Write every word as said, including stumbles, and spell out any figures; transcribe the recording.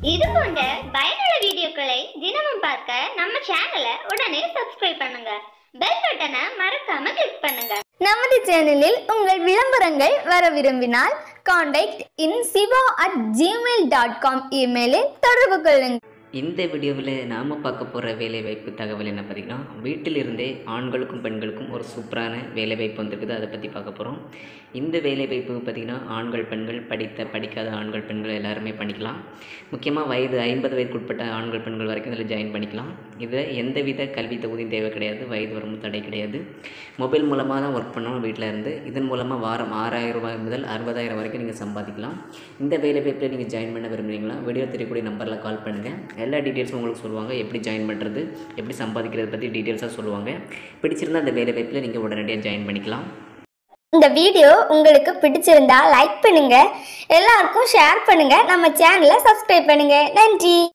இது போன்ற பயனுள்ள வீடியோக்களை தினமும் பார்க்க நம்ம சேனலை உடனே சப்ஸ்கிரைப் பண்ணுங்க. பெல் பட்டனை மறக்காம கிளிக் பண்ணுங்க. நமது சேனலில் உங்கள் விளம்பரங்கள் வர விரும்பினால் contact in Siva at Gmail dot com இமெயிலில் தொடர்பு கொள்ளுங்கள். இந்த வீடியோவில் நாம் பார்க்க போகிற வேலைவாய்ப்பு தகவல் என்ன பார்த்திங்கன்னா, வீட்டிலிருந்தே ஆண்களுக்கும் பெண்களுக்கும் ஒரு சூப்பரான வேலைவாய்ப்பு வந்துருக்குது. அதை பற்றி பார்க்க போகிறோம். இந்த வேலைவாய்ப்பு பார்த்திங்கன்னா ஆண்கள் பெண்கள், படித்த படிக்காத ஆண்கள் பெண்கள் எல்லாருமே பண்ணிக்கலாம். முக்கியமாக வயது ஐம்பது வயதுக்கு உட்பட்ட ஆண்கள் பெண்கள் வரைக்கும் இதில் ஜாயின் பண்ணிக்கலாம். இதில் எந்தவித கல்வி தகுதியும் தேவை கிடையாது, வயது வரம்பு தடை கிடையாது. மொபைல் மூலமாக தான் ஒர்க் பண்ணணும் வீட்டில் இருந்து. இதன் மூலமாக வாரம் ஆறாயிரம் ரூபாய் முதல் அறுபதாயிரம் வரைக்கும் நீங்கள் சம்பாதிக்கலாம். இந்த வேலைவாய்ப்பில் நீங்கள் ஜாயின் பண்ண விரும்புகிறீங்களா? வீடியோ தெரியக்கூடிய நம்பரில் கால் பண்ணுங்கள். எல்லா டீட்டெயில்ஸும் உங்களுக்கு சொல்லுவாங்க. எப்படி ஜாயின் பண்ணுறது, எப்படி சம்பாதிக்கிறது பற்றி டீட்டெயில்ஸாக சொல்லுவாங்க. பிடிச்சிருந்தால் அந்த வேலைவாய்ப்பில் நீங்கள் உடனடியாக ஜாயின் பண்ணிக்கலாம். இந்த வீடியோ உங்களுக்கு பிடிச்சிருந்தா லைக் பண்ணுங்க, எல்லாருக்கும் ஷேர் பண்ணுங்க, நம்ம சேனலை சப்ஸ்கிரைப் பண்ணுங்க. நன்றி.